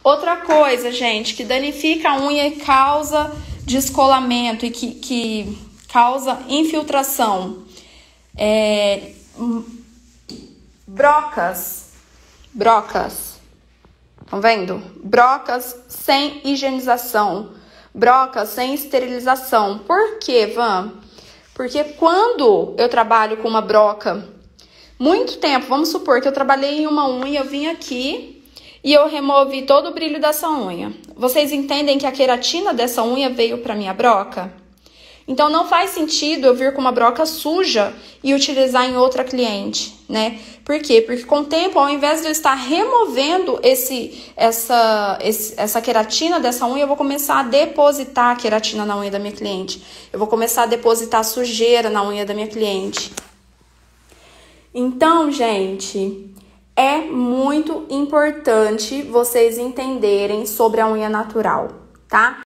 Outra coisa, gente, que danifica a unha e causa descolamento e que causa infiltração. Brocas. Estão vendo? Brocas sem higienização. Brocas sem esterilização. Por quê, Van? Porque quando eu trabalho com uma broca, muito tempo, vamos supor que eu trabalhei em uma unha, eu vim aqui e eu removi todo o brilho dessa unha. Vocês entendem que a queratina dessa unha veio para minha broca? Então, não faz sentido eu vir com uma broca suja e utilizar em outra cliente, né? Por quê? Porque com o tempo, ao invés de eu estar removendo essa queratina dessa unha, eu vou começar a depositar a queratina na unha da minha cliente. Eu vou começar a depositar sujeira na unha da minha cliente. Então, gente, é muito importante vocês entenderem sobre a unha natural, tá?